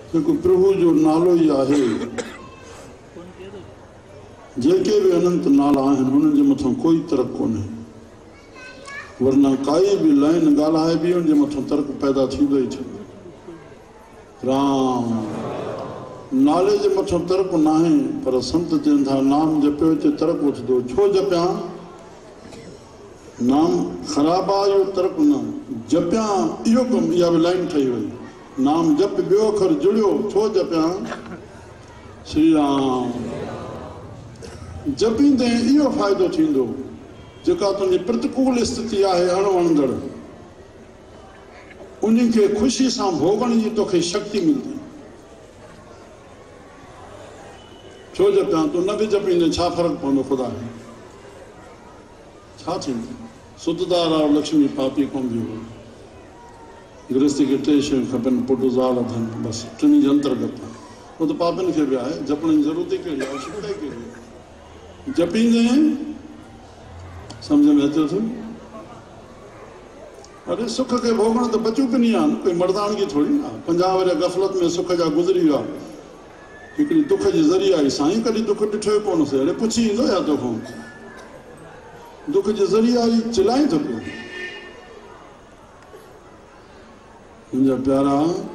जेको प्रभु जो नालो ही आहे, जेके भी अनंत नाला आहिनि उन्हनि जे मथां कोई तर्क कोन्हे, वरना काई भी लाइन ॻाल्हाए बि उन जे मथां तर्क पैदा थींदो ई थींदो। राम नाले जे मथां तर्क न आहे, पर संत चवनि था नाम जपियो हिते तर्क उथंदो। छो जपियां? नाम ख़राब आहे इहो तर्क न, जपियां इहो कमु। इहा बि लाइन ठही वई, नाम जप ॿियो अखर जुड़ियो। छो जपियां? श्री राम जपींदे इहो फ़ाइदो थींदो, जेका तुंहिंजी प्रतिकूल स्थिति आहे अणवणंदड़, उन्ही खे ख़ुशी सां भोगण जी तोखे शक्ति मिलंदी। छो जपियां? तूं न बि जपींदे छा फ़र्क़ु पवंदो? ख़ुदा खे छा थींदो? सुतदार और लक्ष्मी पापी कोन बि हो। गृहस्थी खे टे शयूं खपनि, पुटु ज़ाल धन, बसि टिनि जे अंतर्गत। उहो त पापियुनि खे बि आहे, जपण जी ज़रूरत ई कहिड़ी आहे? आवश्यकता ई कहिड़ी आहे? जपींदे सम्झ में अचे थो? अरे सुख खे भोगण त बचूपनी आहे न, कोई मर्दानगी थोड़ी न आहे। 50 वर गफ़लत में सुख जा गुज़री विया, हिकिड़ी दुख जी ज़री आई, साईं कॾहिं दुख ॾिठो कोन से? अड़े पुछी ईंदो या तोखां? दुख जी ज़री आई, चिल्लाई थो पियो। मुंहिंजा प्यारा,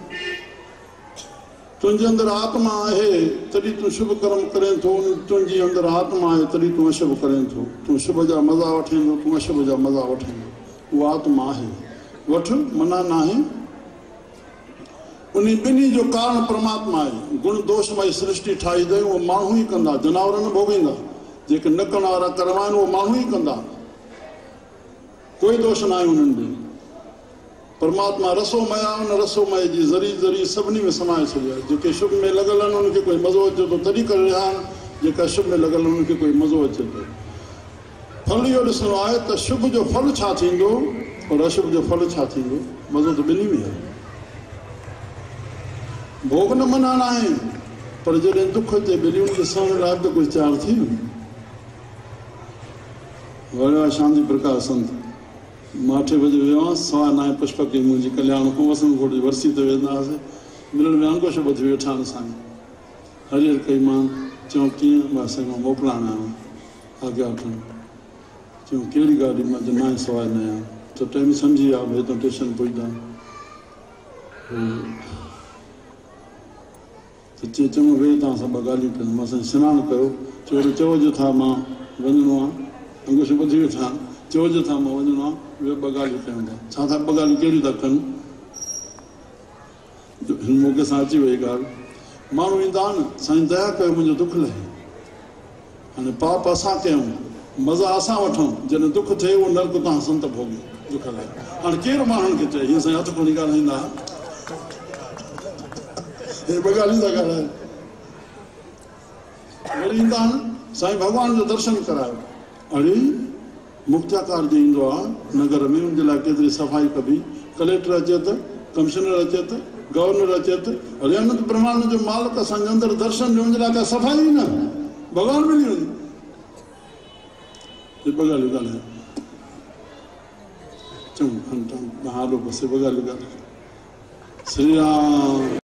तुंहिंजे अंदरि आत्मा आहे तॾहिं तूं शुभ कर्म करें थो, तुंहिंजी अंदरि आत्मा आहे तॾहिं तूं अशुभ करें थो। तूं शुभ जा मज़ा वठेंदो, तूं अशुभ जा मज़ा वठेंदो। उहा आत्मा आहे, वठ, मना न आहे। उन ॿिन्ही जो कारण परमात्मा आहे। गुण दोषमय सृष्टि ठाही अथई, उहो माण्हू ई कंदा, जनावर न भोगींदा। जेके न करण वारा कर्म आहिनि उहो माण्हू ई कंदा, कोई दोष न आहे उन्हनि में। परमात्मा रसोमय आहे, उन रसोमय जी ज़री ज़री सभिनी में समाए छॾियो आहे। जेके शुभ में लॻल आहिनि उनखे कोई मज़ो अचे थो तॾहिं करे रहिया आहिनि, जेका शुभ में लॻल आहिनि उनखे कोई मज़ो अचे थो। फल इहो ॾिसणो आहे त शुभ जो फल छा थींदो और अशुभ जो फल छा थींदो। मज़ो त ॿिन्ही में आहे। भोग न मना न आहे, पर जॾहिं दुख अचे ॿिन्ही खे सहण लाइ त कुझु तयारु थी वञे। शांति प्रकाश संत, मां 8 बजे वियो हुअसि, 9:15 पुष्पक मुंहिंजी कल्याण खां वसंतकोट जी वरसी ते वेंदा हुआसीं। मिलण में अंकुश ॿुधी वेठा आहिनि साईं, हरियर कई। मां चयूं कीअं? मां साईं मां मोकिलण आहियां आज्ञा वठण। चयूं कहिड़ी गाॾी? मां चयो 9:15 त टाइम सम्झी विया भई हितां स्टेशन पहुचंदा। त चङो वेही तव्हां सां 2 ॻाल्हियूं कयूं। मां साईं सनानु कयो। चओ जो था मां वञिणो आहे, अंकुश ॿुधी वेठा आहिनि, चओ जो था मां वञिणो आहे, ॿियो 2 ॻाल्हियूं कयूं था। छा था 2 ॻाल्हियूं कहिड़ियूं था कनि? हिन मौक़े सां अची वई ॻाल्हि। माण्हू ईंदा आहिनि, साईं दया कयो मुंहिंजो दुख लहे। हाणे पाप असां कयूं, मज़ा असां वठूं, जॾहिं दुख थिए उहो नर्क तव्हां संत भोॻियो दुख लहे। हाणे केरु माण्हुनि खे चए हीअं साईं हथ खणी ॻाल्हाईंदा, हे 2 ॻाल्हियूं था ॻाल्हायो। वरी ईंदा आहिनि, साईं भॻवान जो दर्शन करायो। अरे मुक्त्याकार जो ईंदो आहे नगर में, उनजे लाइ केतिरी सफ़ाई कबी। कलेक्टर अचे त, कमिश्नर अचे त, गवर्नर अचे त, अरे अनंत ब्रह्मांड जो मालिक असांजे अंदरि दर्शन ॾियो, उनजे लाइ का सफ़ाई ई न, भॻवान मिली वञे। हे 2 ॻाल्हियूं ॻाल्हायो। चङो हलो बसि 2 ॻाल्हियूं ॻाल्हायो। श्री राम।